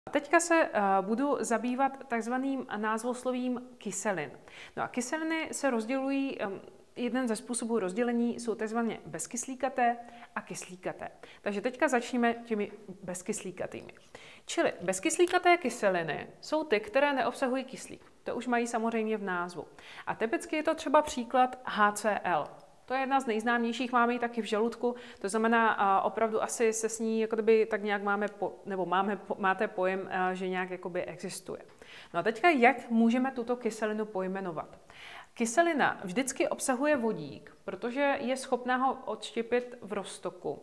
Teďka se budu zabývat takzvaným názvoslovím kyselin. No a kyseliny se rozdělují, jeden ze způsobů rozdělení jsou takzvaně bezkyslíkaté a kyslíkaté. Takže teďka začneme těmi bezkyslíkatými. Čili bezkyslíkaté kyseliny jsou ty, které neobsahují kyslík. To už mají samozřejmě v názvu. A typicky je to třeba příklad HCl. To je jedna z nejznámějších, máme ji taky v žaludku, to znamená opravdu asi se s ní jako kdyby tak nějak máte pojem, že nějak jakoby existuje. No a teďka jak můžeme tuto kyselinu pojmenovat? Kyselina vždycky obsahuje vodík, protože je schopná ho odštěpit v roztoku,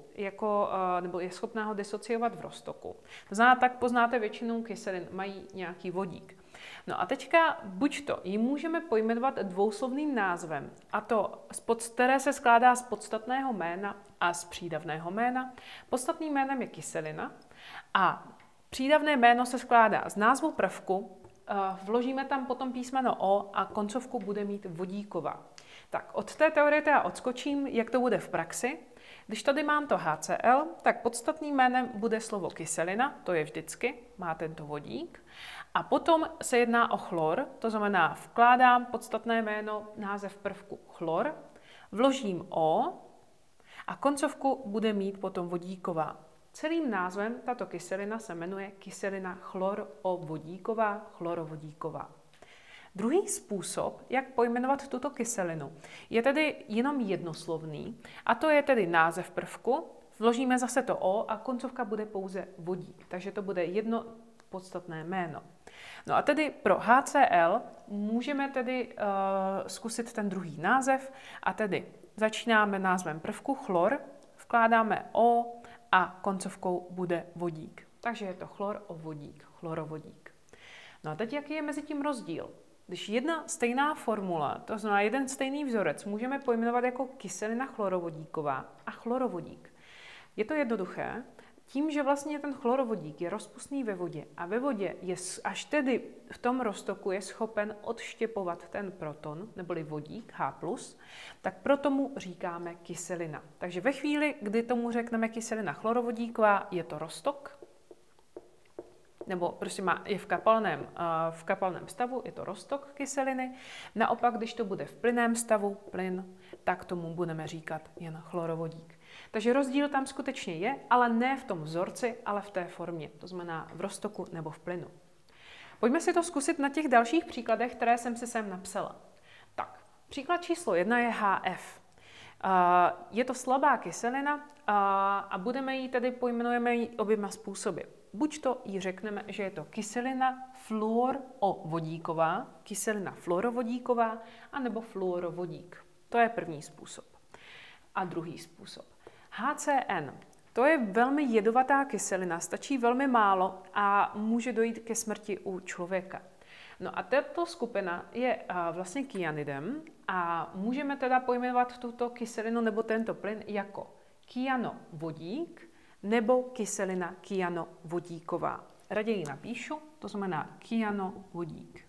nebo je schopná ho disociovat v roztoku. To znamená, tak poznáte většinou kyselin, mají nějaký vodík. No a teďka buď to ji můžeme pojmenovat dvouslovným názvem, a to, které se skládá z podstatného jména a z přídavného jména. Podstatným jménem je kyselina a přídavné jméno se skládá z názvu prvku, vložíme tam potom písmeno O a koncovku bude mít vodíková. Tak od té teorie já odskočím, jak to bude v praxi. Když tady mám to HCl, tak podstatným jménem bude slovo kyselina, to je vždycky, má tento vodík. A potom se jedná o chlor, to znamená vkládám podstatné jméno, název prvku chlor, vložím O a koncovku bude mít potom vodíková. Celým názvem tato kyselina se jmenuje kyselina chlorovodíková, chlorovodíková. Druhý způsob, jak pojmenovat tuto kyselinu, je tedy jenom jednoslovný, a to je tedy název prvku, vložíme zase to O a koncovka bude pouze vodík, takže to bude jedno podstatné jméno. No a tedy pro HCl můžeme tedy zkusit ten druhý název a tedy začínáme názvem prvku chlor, vkládáme O a koncovkou bude vodík. Takže je to chlorovodík, chlorovodík. No a teď jaký je mezi tím rozdíl? Když jedna stejná formula, to znamená jeden stejný vzorec, můžeme pojmenovat jako kyselina chlorovodíková a chlorovodík. Je to jednoduché, tím, že vlastně ten chlorovodík je rozpustný ve vodě a ve vodě je až tedy v tom roztoku je schopen odštěpovat ten proton, neboli vodík H+, tak proto mu říkáme kyselina. Takže ve chvíli, kdy tomu řekneme kyselina chlorovodíková, je to roztok, nebo prostě je v kapalném stavu, je to roztok kyseliny. Naopak, když to bude v plynném stavu, plyn, tak tomu budeme říkat jen chlorovodík. Takže rozdíl tam skutečně je, ale ne v tom vzorci, ale v té formě, to znamená v roztoku nebo v plynu. Pojďme si to zkusit na těch dalších příkladech, které jsem si sem napsala. Tak, příklad číslo 1 je HF. Je to slabá kyselina a pojmenujeme ji oběma způsoby. Buď to jí řekneme, že je to kyselina fluorovodíková, kyselina fluorovodíková, anebo fluorovodík. To je první způsob. A druhý způsob. HCN. To je velmi jedovatá kyselina, stačí velmi málo a může dojít ke smrti u člověka. No a tato skupina je vlastně kyanidem a můžeme teda pojmenovat tuto kyselinu nebo tento plyn jako kyanovodík nebo kyselina kyanovodíková. Raději napíšu, to znamená kyanovodík.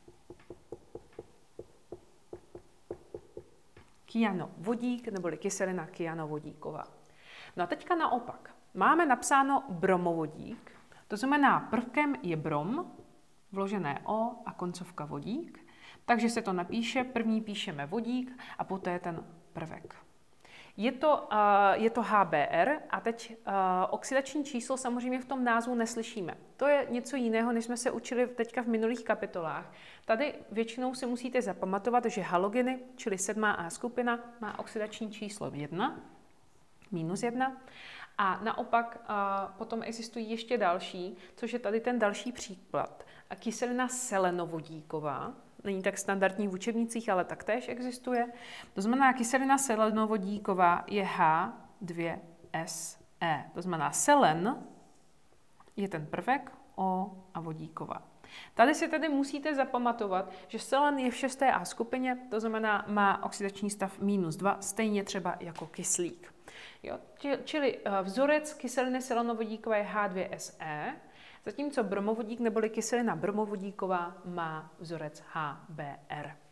Kyanovodík neboli kyselina kyanovodíková. No a teďka naopak. Máme napsáno bromovodík, to znamená prvkem je brom, vložené O a koncovka vodík, takže se to napíše, první píšeme vodík a poté ten prvek. Je to HBr a teď oxidační číslo samozřejmě v tom názvu neslyšíme. To je něco jiného, než jsme se učili teďka v minulých kapitolách. Tady většinou si musíte zapamatovat, že halogeny, čili 7A skupina, má oxidační číslo 1, -1. A naopak potom existují ještě další, což je tady ten další příklad. Kyselina selenovodíková, není tak standardní v učebnicích, ale taktéž existuje. To znamená, kyselina selenovodíková je H2SE. To znamená, selen je ten prvek, O a vodíková. Tady si tedy musíte zapamatovat, že selen je v 6A skupině, to znamená, má oxidační stav -2, stejně třeba jako kyslík. Jo? Čili vzorec kyseliny selenovodíkové je H2SE, zatímco bromovodík neboli kyselina bromovodíková má vzorec HBr.